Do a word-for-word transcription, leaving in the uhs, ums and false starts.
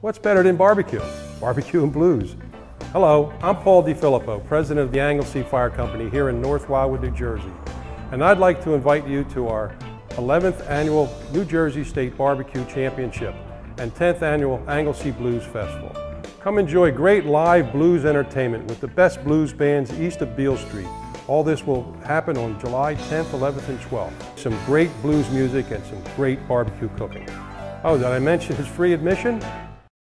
What's better than barbecue? Barbecue and blues. Hello, I'm Paul DeFilippo, president of the Anglesey Fire Company here in North Wildwood, New Jersey. And I'd like to invite you to our eleventh annual New Jersey State Barbecue Championship and tenth annual Anglesey Blues Festival. Come enjoy great live blues entertainment with the best blues bands east of Beale Street. All this will happen on July tenth, eleventh, and twelfth. Some great blues music and some great barbecue cooking. Oh, did I mention it's free admission?